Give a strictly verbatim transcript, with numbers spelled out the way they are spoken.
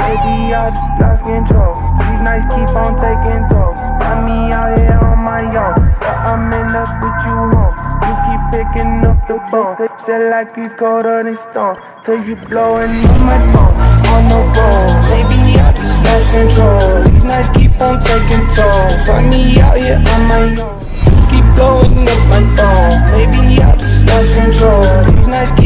Maybe I just lost control. These nights keep on taking tolls. Find me out here on my own, but I'm in love with you home. You keep picking up the phone, feel like you colder than stone, till you blowing up my phone. On the road, maybe I just lost control. These nights keep on taking tolls. Find me out here on my own. You keep blowing up my phone. Maybe I just lost control. These nights keep